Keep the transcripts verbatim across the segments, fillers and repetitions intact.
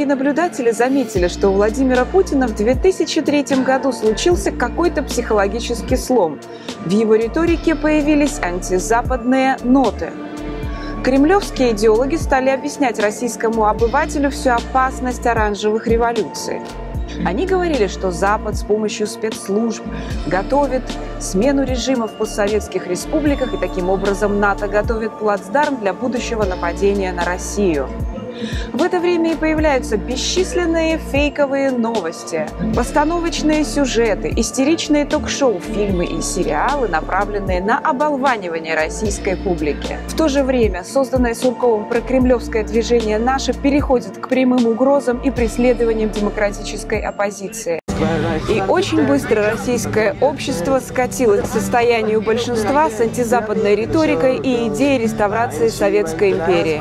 наблюдатели заметили, что у Владимира Путина в две тысячи третьем году случился какой-то психологический слом. В его риторике появились антизападные ноты. Кремлевские идеологи стали объяснять российскому обывателю всю опасность оранжевых революций. Они говорили, что Запад с помощью спецслужб готовит смену режима в постсоветских республиках, и таким образом НАТО готовит плацдарм для будущего нападения на Россию. В это время и появляются бесчисленные фейковые новости, постановочные сюжеты, истеричные ток-шоу, фильмы и сериалы, направленные на оболванивание российской публики. В то же время созданное Сурковым прокремлевское движение «Наше» переходит к прямым угрозам и преследованиям демократической оппозиции. И очень быстро российское общество скатилось к состоянию большинства с антизападной риторикой и идеей реставрации Советской империи.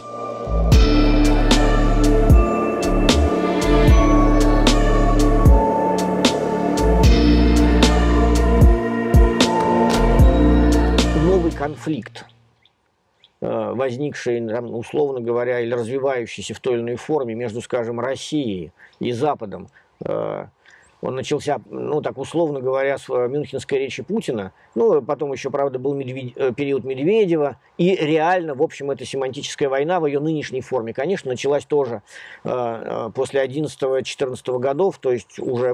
Конфликт, возникший, условно говоря, или развивающийся в той или иной форме между, скажем, Россией и Западом, он начался, ну, так условно говоря, с мюнхенской речи Путина, ну, потом еще, правда, был Медведь... период Медведева, и реально, в общем, эта семантическая война в ее нынешней форме, конечно, началась тоже после одиннадцатого-четырнадцатого годов, то есть уже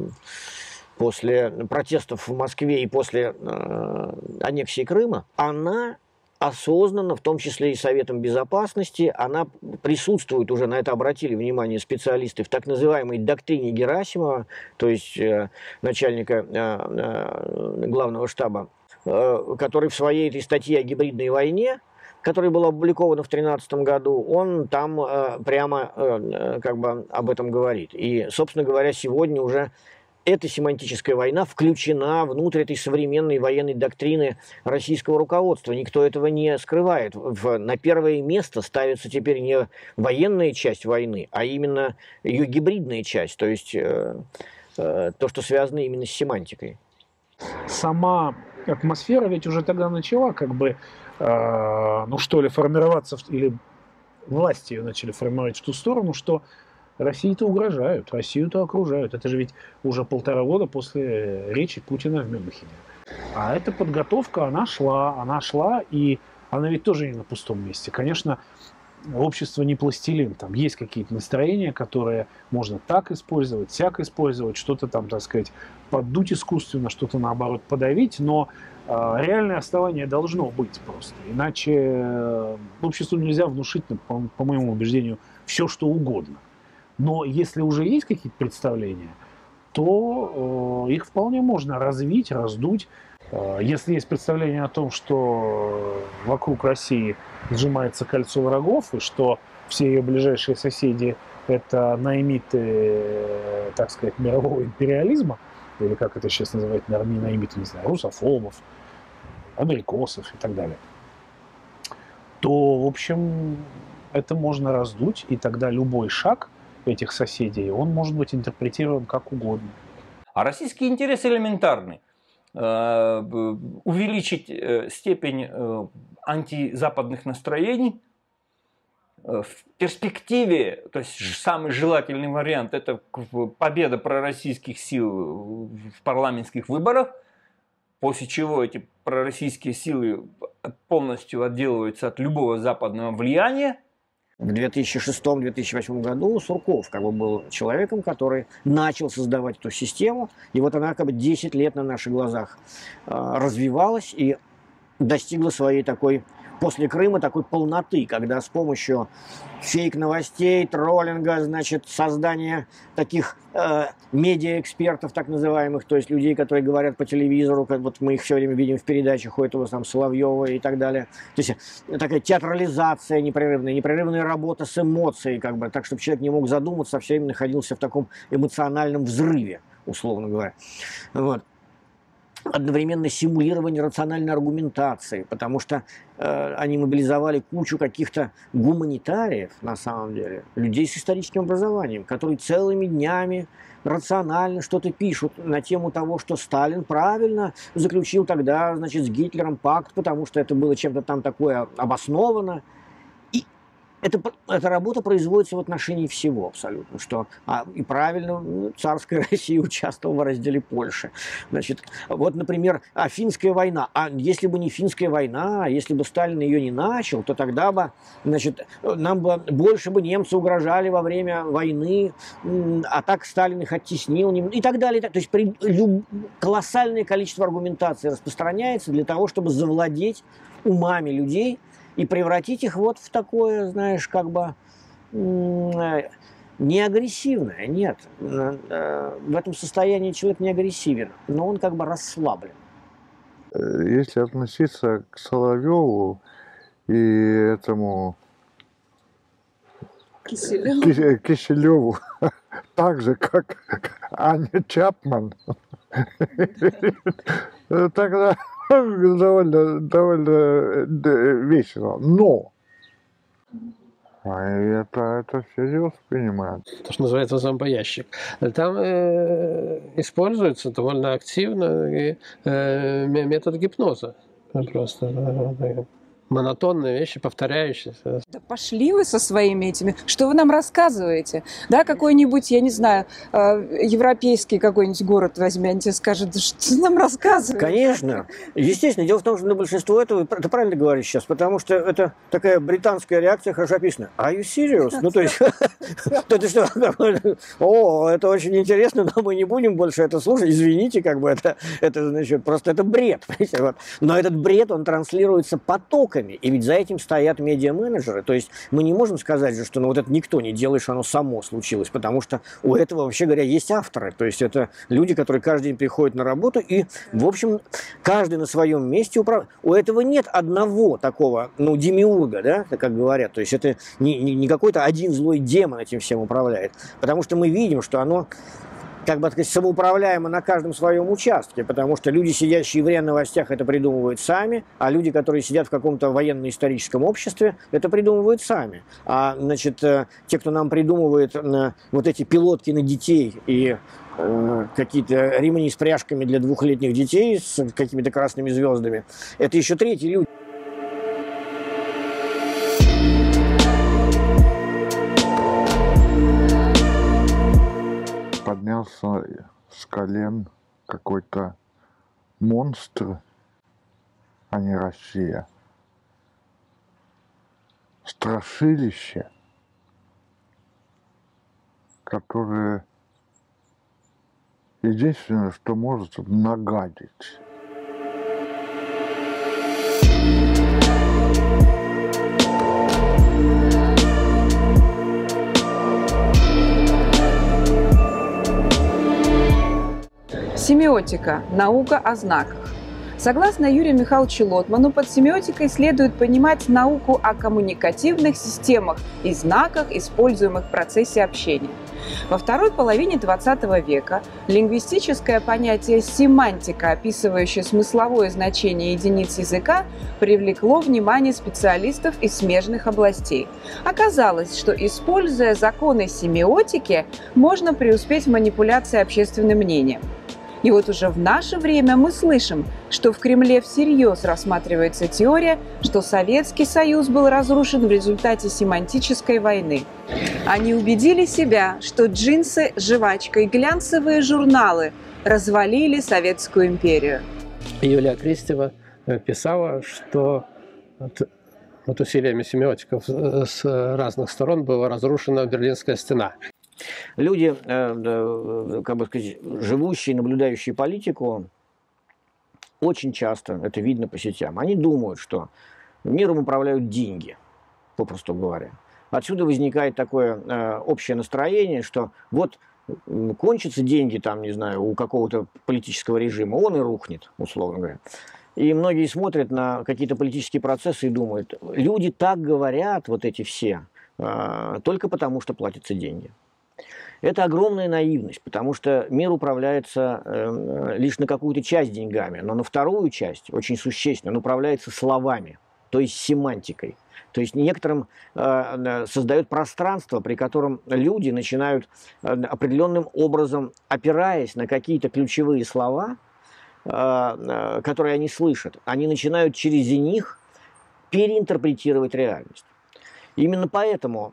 после протестов в Москве и после э, аннексии Крыма, она осознанно, в том числе и Советом Безопасности, она присутствует, уже на это обратили внимание специалисты, в так называемой доктрине Герасимова, то есть э, начальника э, э, главного штаба, э, который в своей этой статье о гибридной войне, которая была опубликована в две тысячи тринадцатом году, он там э, прямо э, как бы об этом говорит. И, собственно говоря, сегодня уже эта семантическая война включена внутрь этой современной военной доктрины российского руководства. Никто этого не скрывает. В, на первое место ставится теперь не военная часть войны, а именно ее гибридная часть, то есть э, э, то, что связано именно с семантикой. Сама атмосфера ведь уже тогда начала как бы, э, ну что ли, формироваться, или власти ее начали формировать в ту сторону, что России-то угрожают, Россию-то окружают. Это же ведь уже полтора года после речи Путина в Мюнхене. А эта подготовка, она шла, она шла, и она ведь тоже не на пустом месте. Конечно, общество не пластилин, там есть какие-то настроения, которые можно так использовать, сяк использовать, что-то там, так сказать, поддуть искусственно, что-то наоборот подавить, но э, реальное основание должно быть просто. Иначе э, обществу нельзя внушить, по, по моему убеждению, все, что угодно. Но если уже есть какие-то представления, то э, их вполне можно развить, раздуть. Э, если есть представление о том, что вокруг России сжимается кольцо врагов, и что все ее ближайшие соседи – это наймиты, так сказать, мирового империализма, или как это сейчас называют, наверное, не наймиты, не знаю, русофобов, америкосов и так далее, то, в общем, это можно раздуть, и тогда любой шаг этих соседей, он может быть интерпретирован как угодно. А российский интерес элементарный. Увеличить степень антизападных настроений. В перспективе, то есть самый желательный вариант, это победа пророссийских сил в парламентских выборах, после чего эти пророссийские силы полностью отделываются от любого западного влияния. В две тысячи шестом — две тысячи восьмом году Сурков как бы был человеком, который начал создавать эту систему, и вот она как бы десять лет на наших глазах э, развивалась и достигла своей такой, после Крыма, такой полноты, когда с помощью фейк-новостей, троллинга, значит, создания таких э, медиа-экспертов, так называемых, то есть людей, которые говорят по телевизору, как вот мы их все время видим в передачах, у этого там Соловьева и так далее. То есть такая театрализация непрерывная, непрерывная работа с эмоцией, как бы, так, чтобы человек не мог задуматься, а все время находился в таком эмоциональном взрыве, условно говоря. Вот. Одновременно симулирование рациональной аргументации, потому что э, они мобилизовали кучу каких-то гуманитариев, на самом деле, людей с историческим образованием, которые целыми днями рационально что-то пишут на тему того, что Сталин правильно заключил тогда, значит, с Гитлером пакт, потому что это было чем-то там такое обосновано. И Это, эта работа производится в отношении всего абсолютно, что а, и правильно ну, царская Россия участвовала в разделе Польши. Значит, вот, например, а, финская война. А если бы не финская война, если бы Сталин ее не начал, то тогда бы, значит, нам бы больше бы немцы угрожали во время войны, а так Сталин их оттеснил и так далее. То есть при, люб, колоссальное количество аргументации распространяется для того, чтобы завладеть умами людей и превратить их вот в такое, знаешь, как бы не агрессивное. Нет, в этом состоянии человек не агрессивен, но он как бы расслаблен. Если относиться к Соловьеву и этому Киселеву, Киселеву так же, как Аня Чапман, тогда довольно, довольно весело. Но это, это всерьез понимают. То, что называется зомбоящик. Там э, используется довольно активно и, э, метод гипноза. Просто э, монотонные вещи, повторяющиеся. Да пошли вы со своими этими. Что вы нам рассказываете? Да, какой-нибудь, я не знаю, европейский какой-нибудь город возьми, они тебе скажут, да что ты нам рассказываешь? Конечно. Естественно. Дело в том, что на большинство этого, ты правильно говоришь сейчас, потому что это такая британская реакция, хорошо описана. Are you serious? Ну, то есть, это что? О, это очень интересно, но мы не будем больше это слушать. Извините, как бы это, это значит, просто это бред. Но этот бред, он транслируется потоком. И ведь за этим стоят медиа-менеджеры. То есть мы не можем сказать же, что ну, вот это никто не делает, что оно само случилось. Потому что у этого, вообще говоря, есть авторы. То есть это люди, которые каждый день приходят на работу и, в общем, каждый на своем месте управляет. У этого нет одного такого, ну, демиурга, да, как говорят. То есть это не, не, не какой-то один злой демон этим всем управляет. Потому что мы видим, что оно как бы, так сказать, самоуправляемо на каждом своем участке, потому что люди, сидящие в РИА Новостях, это придумывают сами, а люди, которые сидят в каком-то военно-историческом обществе, это придумывают сами. А, значит, те, кто нам придумывает вот эти пилотки на детей и э, какие-то ремни с пряжками для двухлетних детей с какими-то красными звездами, это еще третьи люди. Поднялся с колен какой-то монстр, а не Россия. Страшилище, которое единственное, что может нагадить. Семиотика – наука о знаках. Согласно Юрию Михайловичу Лотману, под семиотикой следует понимать науку о коммуникативных системах и знаках, используемых в процессе общения. Во второй половине двадцатого века лингвистическое понятие «семантика», описывающее смысловое значение единиц языка, привлекло внимание специалистов из смежных областей. Оказалось, что, используя законы семиотики, можно преуспеть в манипуляции общественным мнением. И вот уже в наше время мы слышим, что в Кремле всерьез рассматривается теория, что Советский Союз был разрушен в результате семантической войны. Они убедили себя, что джинсы, жвачка и глянцевые журналы развалили Советскую империю. Юлия Крестева писала, что вот усилиями семиотиков с разных сторон была разрушена Берлинская стена. Люди, как бы сказать, живущие, наблюдающие политику, очень часто, это видно по сетям, они думают, что миром управляют деньги, попросту говоря. Отсюда возникает такое общее настроение, что вот кончатся деньги, там, не знаю, у какого-то политического режима, он и рухнет, условно говоря. И многие смотрят на какие-то политические процессы и думают, люди так говорят, вот эти все, только потому, что платятся деньги. Это огромная наивность, потому что мир управляется э, лишь на какую-то часть деньгами, но на вторую часть, очень существенно, он управляется словами, то есть семантикой. То есть некоторым э, создает пространство, при котором люди начинают э, определенным образом, опираясь на какие-то ключевые слова, э, э, которые они слышат, они начинают через них переинтерпретировать реальность. Именно поэтому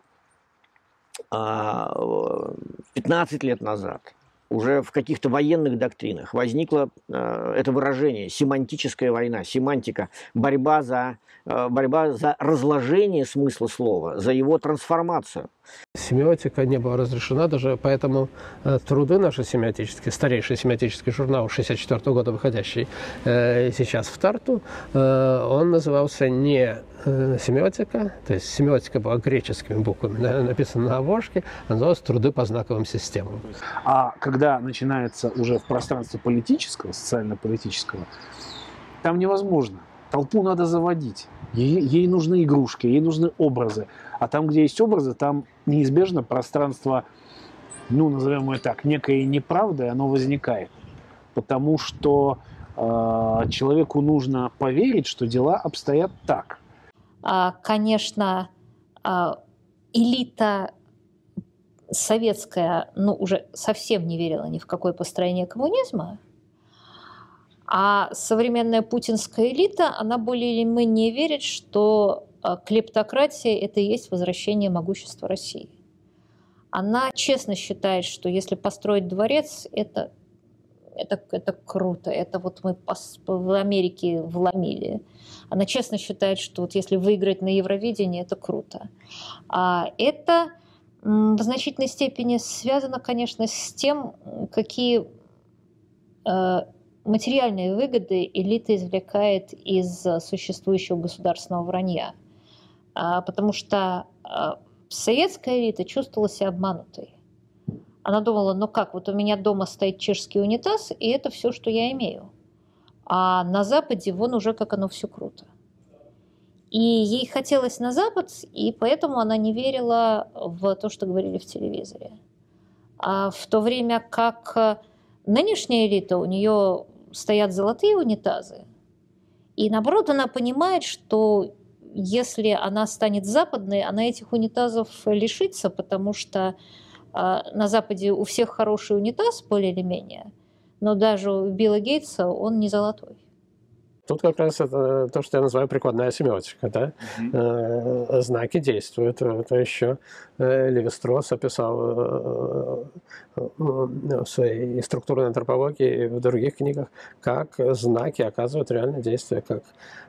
пятнадцать лет назад уже в каких-то военных доктринах возникло э, это выражение «семантическая война», семантика, борьба за, э, борьба за разложение смысла слова, за его трансформацию. Семиотика не была разрешена, даже поэтому э, труды наши семиотические, старейший семиотический журнал шестьдесят четвёртого года, выходящий э, сейчас в Тарту, э, он назывался не э, семиотика, то есть семиотика была греческими буквами, на, написано на обложке, а называлась «Труды по знаковым системам». А когда начинается уже в пространстве политического, социально-политического, там невозможно. Толпу надо заводить. Ей, ей нужны игрушки, ей нужны образы. А там, где есть образы, там неизбежно пространство, ну, назовем его так, некой неправдой, оно возникает. Потому что э, человеку нужно поверить, что дела обстоят так. Конечно, элита советская, ну, уже совсем не верила ни в какое построение коммунизма. А современная путинская элита, она более или менее верит, что клептократия – это и есть возвращение могущества России. Она честно считает, что если построить дворец, это, это, это круто, это вот мы в Америке вломили. Она честно считает, что вот если выиграть на Евровидении, это круто. А это в значительной степени связано, конечно, с тем, какие материальные выгоды элита извлекает из существующего государственного вранья. Потому что советская элита чувствовала себя обманутой. Она думала, ну как, вот у меня дома стоит чешский унитаз, и это все, что я имею. А на Западе вон уже как оно все круто. И ей хотелось на Запад, и поэтому она не верила в то, что говорили в телевизоре. А в то время как нынешняя элита, у нее стоят золотые унитазы, и наоборот она понимает, что если она станет западной, она этих унитазов лишится, потому что на Западе у всех хороший унитаз, более или менее, но даже у Билла Гейтса он не золотой. Тут как раз это то, что я называю прикладная семиотика. Да? Mm-hmm. Знаки действуют. Это еще Леви-Стросс описал в своей структурной антропологии и в других книгах, как знаки оказывают реальное действие, как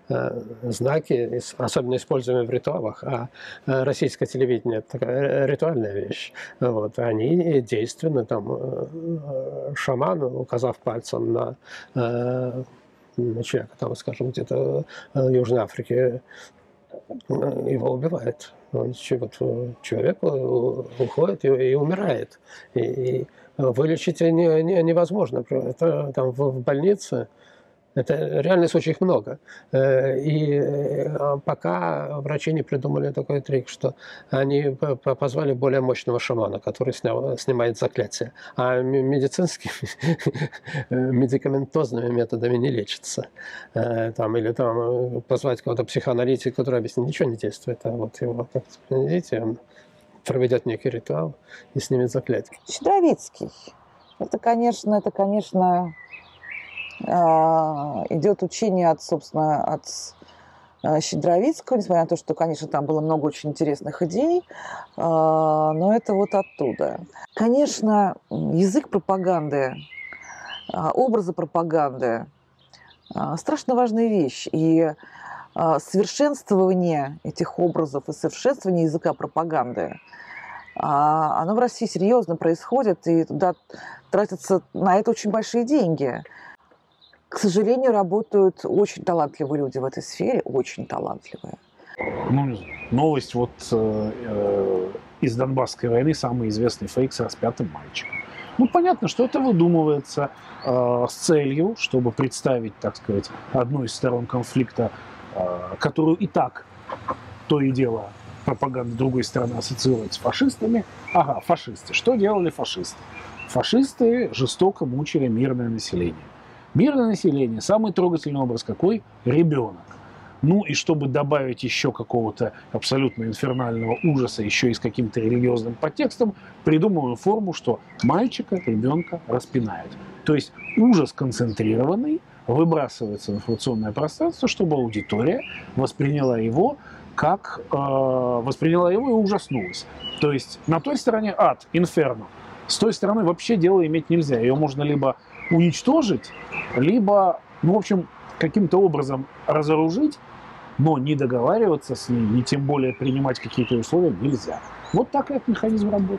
знаки, особенно используемые в ритуалах, а российское телевидение – это такая ритуальная вещь. Вот. Они действенны. Там, шаман, указав пальцем на человека, там, скажем, где-то в Южной Африке, его убивает. Он, вот, человек уходит и, и умирает. И, и вылечить не, не, невозможно. Это, там, в больнице это реальный случай, их много. И пока врачи не придумали такой трик, что они позвали более мощного шамана, который снял, снимает заклятие. А медицинскими, медикаментозными методами не лечится. Там, или там позвать кого-то психоаналитика, который объяснит, ничего не действует. А вот его как-то принесите, он проведет некий ритуал и снимет заклятие. Щедровицкий. Это, конечно, это, конечно... идет учение от, собственно, от Щедровицкого, несмотря на то, что, конечно, там было много очень интересных идей, но это вот оттуда. Конечно, язык пропаганды, образы пропаганды – страшно важная вещь. И совершенствование этих образов и совершенствование языка пропаганды, оно в России серьезно происходит, и туда тратятся на это очень большие деньги. К сожалению, работают очень талантливые люди в этой сфере, очень талантливые. Ну, новость вот э, из Донбасской войны, самый известный фейк с распятым мальчиком. Ну, понятно, что это выдумывается э, с целью, чтобы представить, так сказать, одну из сторон конфликта, э, которую и так то и дело пропаганда другой страны ассоциирует с фашистами. Ага, фашисты. Что делали фашисты? Фашисты жестоко мучили мирное население. Мирное население, самый трогательный образ какой? Ребенок. Ну и чтобы добавить еще какого-то абсолютно инфернального ужаса, еще и с каким-то религиозным подтекстом, придумываем форму, что мальчика, ребенка распинают. То есть ужас концентрированный выбрасывается в информационное пространство, чтобы аудитория восприняла его как э, восприняла его и ужаснулась. То есть на той стороне ад, инферно, с той стороны вообще дело иметь нельзя. Ее можно либо уничтожить, либо, ну, в общем, каким-то образом разоружить, но не договариваться с ней, не тем более принимать какие-то условия нельзя. Вот так этот механизм работает.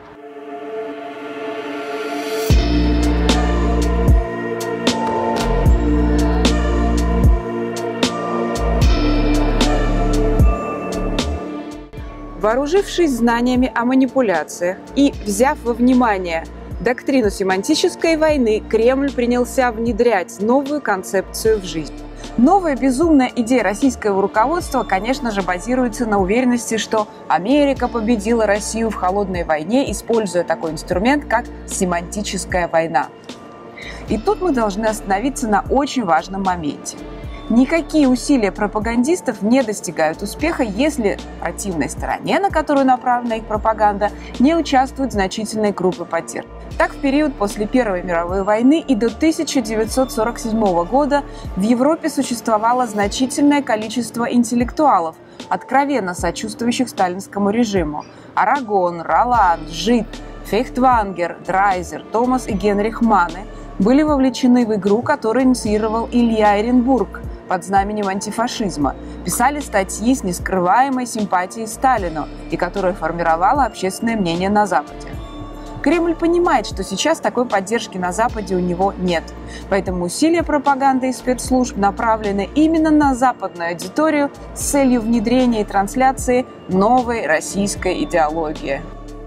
Вооружившись знаниями о манипуляциях и взяв во внимание доктрину семантической войны, Кремль принялся внедрять новую концепцию в жизнь. Новая безумная идея российского руководства, конечно же, базируется на уверенности, что Америка победила Россию в холодной войне, используя такой инструмент, как семантическая война. И тут мы должны остановиться на очень важном моменте. Никакие усилия пропагандистов не достигают успеха, если в противной стороне, на которую направлена их пропаганда, не участвуют значительные группы поддержки. Так, в период после Первой мировой войны и до тысяча девятьсот сорок седьмого года в Европе существовало значительное количество интеллектуалов, откровенно сочувствующих сталинскому режиму. Арагон, Ролан, Жид, Фейхтвангер, Драйзер, Томас и Генрих Манне были вовлечены в игру, которую инициировал Илья Оренбург под знаменем антифашизма, писали статьи с нескрываемой симпатией Сталину и которая формировала общественное мнение на Западе. Кремль понимает, что сейчас такой поддержки на Западе у него нет, поэтому усилия пропаганды и спецслужб направлены именно на западную аудиторию с целью внедрения и трансляции новой российской идеологии.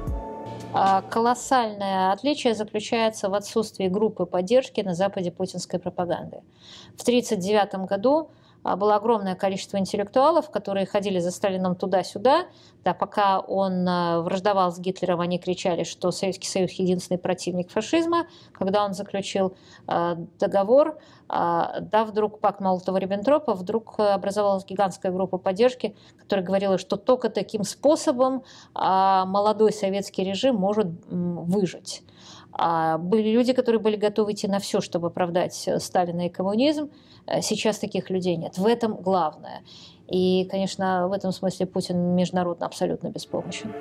Колоссальное отличие заключается в отсутствии группы поддержки на Западе путинской пропаганды. В тысяча девятьсот тридцать девятом году было огромное количество интеллектуалов, которые ходили за Сталином туда-сюда. Да, пока он враждовал с Гитлером, они кричали, что Советский Союз – единственный противник фашизма. Когда он заключил э, договор, э, да, вдруг пакт Молотова-Риббентропа, вдруг образовалась гигантская группа поддержки, которая говорила, что только таким способом э, молодой советский режим может э, выжить. А были люди, которые были готовы идти на все, чтобы оправдать Сталина и коммунизм. Сейчас таких людей нет. В этом главное. И, конечно, в этом смысле Путин международно абсолютно беспомощен.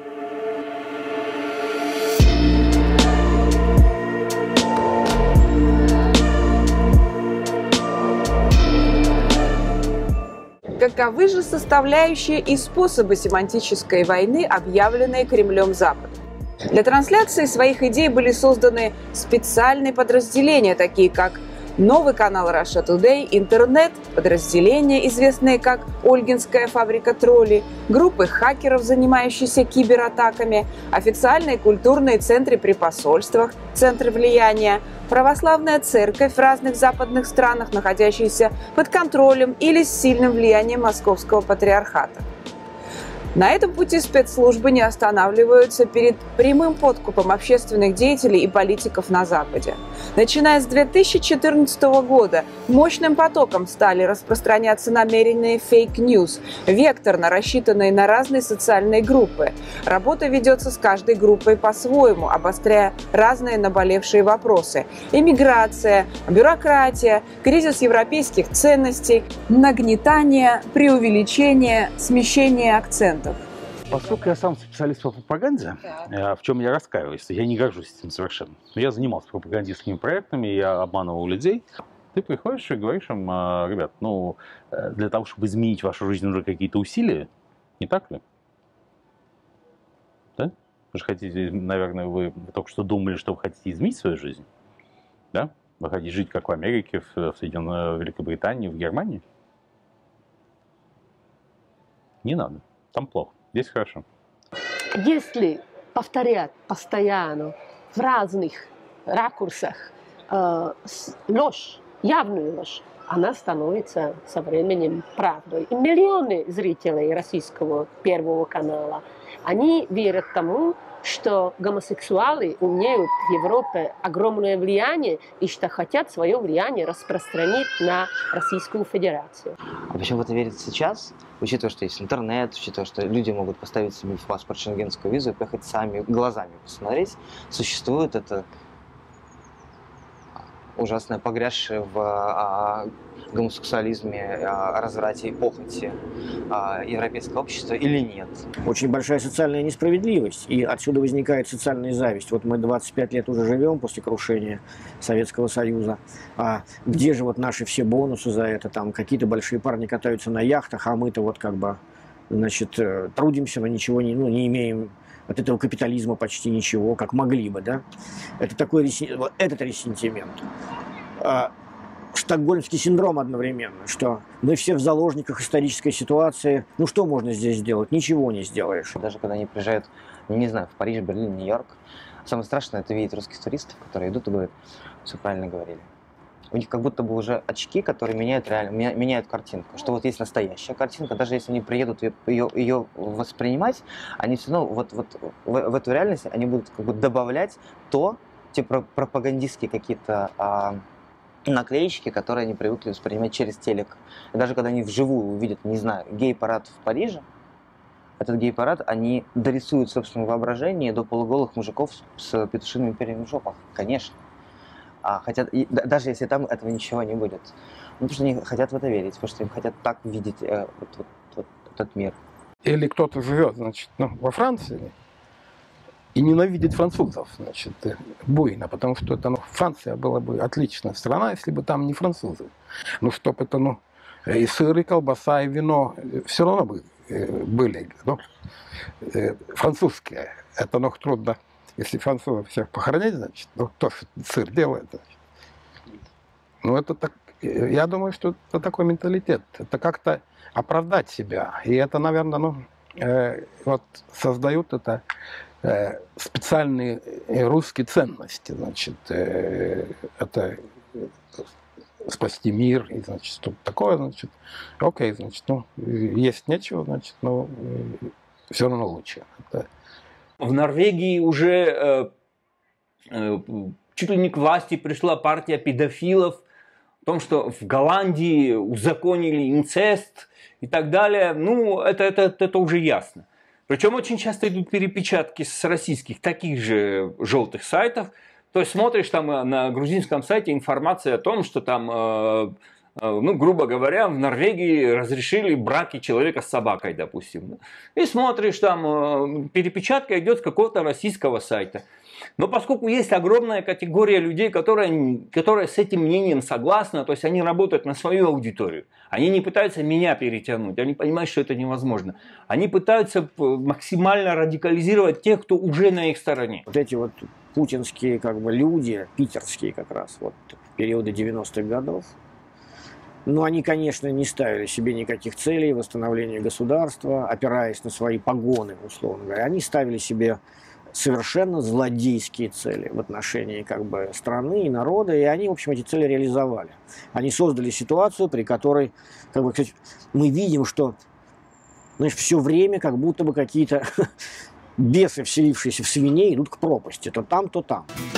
Каковы же составляющие и способы семантической войны, объявленные Кремлем Запада? Для трансляции своих идей были созданы специальные подразделения, такие как новый канал Russia Today, интернет, подразделения, известные как Ольгинская фабрика троллей, группы хакеров, занимающиеся кибератаками, официальные культурные центры при посольствах, центры влияния, православная церковь в разных западных странах, находящиеся под контролем или с сильным влиянием Московского патриархата. На этом пути спецслужбы не останавливаются перед прямым подкупом общественных деятелей и политиков на Западе. Начиная с две тысячи четырнадцатого года мощным потоком стали распространяться намеренные фейк-ньюс, векторно рассчитанные на разные социальные группы. Работа ведется с каждой группой по-своему, обостряя разные наболевшие вопросы. Иммиграция, бюрократия, кризис европейских ценностей, нагнетание, преувеличение, смещение акцентов. Поскольку я сам специалист по пропаганде, в чем я раскаиваюсь, я не горжусь этим совершенно. Но я занимался пропагандистскими проектами, я обманывал людей. Ты приходишь и говоришь им: ребят, ну, для того, чтобы изменить вашу жизнь, нужны какие-то усилия, не так ли? Да? Вы же хотите, наверное, вы только что думали, что вы хотите изменить свою жизнь, да? Вы хотите жить как в Америке, в Соединенной в Великобритании, в Германии? Не надо, там плохо. Здесь хорошо. Если повторять постоянно в разных ракурсах э, ложь, явную ложь, она становится со временем правдой. И миллионы зрителей российского Первого канала, они верят тому, что гомосексуалы имеют в Европе огромное влияние и что хотят свое влияние распространить на Российскую Федерацию. А почему в это верят сейчас? Учитывая, что есть интернет, учитывая, что люди могут поставить себе в паспорт шенгенскую визу и поехать сами глазами посмотреть, существует это ужасное, погрязшее в гомосексуализме, о разврате и похоти европейского общества или нет. Очень большая социальная несправедливость, и отсюда возникает социальная зависть. Вот мы двадцать пять лет уже живем после крушения Советского Союза. А где же вот наши все бонусы за это? Там какие-то большие парни катаются на яхтах, а мы-то вот как бы, значит, трудимся, но ничего не, ну, не имеем от этого капитализма почти ничего, как могли бы, да? Это такой ресен... этот ресентимент. А, Стокгольмский синдром одновременно, что мы все в заложниках исторической ситуации. Ну что можно здесь сделать? Ничего не сделаешь. Даже когда они приезжают, не знаю, в Париж, Берлин, Нью-Йорк, самое страшное — это видеть русских туристов, которые идут и говорят: все правильно говорили. У них как будто бы уже очки, которые меняют реально, меняют картинку. Что вот есть настоящая картинка, даже если они приедут ее, ее воспринимать, они все равно вот, вот в, в эту реальность они будут как бы добавлять то, те пропагандистские какие-то а, наклеечки, которые они привыкли воспринимать через телек. И даже когда они вживую увидят, не знаю, гей-парад в Париже, этот гей-парад они дорисуют в собственном воображении до полуголых мужиков с петушиными перьями в жопах, конечно. А хотят, и, да, даже если там этого ничего не будет. Ну, потому что они хотят в это верить, потому что им хотят так видеть э, вот, вот, вот этот мир. Или кто-то живет, значит, ну, во Франции и ненавидит французов, значит, буйно, потому что это, ну, Франция была бы отличная страна, если бы там не французы. Ну, чтобы это, ну, и сыр, и колбаса, и вино все равно бы были, ну, французские. Это, ну, трудно. Если французов всех похоронять, значит, ну, кто сыр делает, значит. Ну, это так, я думаю, что это такой менталитет. Это как-то оправдать себя. И это, наверное, ну, э, вот создают это э, специальные русские ценности, значит. Э, это спасти мир, и, значит, что такое, значит. Окей, значит, ну, есть нечего, значит, но все равно лучше. Это, в Норвегии уже э, э, чуть ли не к власти пришла партия педофилов, в том, что в Голландии узаконили инцест и так далее. Ну, это, это, это уже ясно. Причем очень часто идут перепечатки с российских таких же желтых сайтов. То есть смотришь там на грузинском сайте информация о том, что там, э, ну, грубо говоря, в Норвегии разрешили браки человека с собакой, допустим. И смотришь, там перепечатка идет с какого-то российского сайта. Но поскольку есть огромная категория людей, которые, которые с этим мнением согласны, то есть они работают на свою аудиторию, они не пытаются меня перетянуть, они понимают, что это невозможно. Они пытаются максимально радикализировать тех, кто уже на их стороне. Вот эти вот путинские как бы люди, питерские как раз, вот в периоды девяностых годов, но они, конечно, не ставили себе никаких целей восстановления государства, опираясь на свои погоны, условно говоря. Они ставили себе совершенно злодейские цели в отношении как бы страны и народа, и они, в общем, эти цели реализовали. Они создали ситуацию, при которой, как бы, кстати, мы видим, что, знаешь, все время как будто бы какие-то бесы, вселившиеся в свиней, идут к пропасти, то там, то там.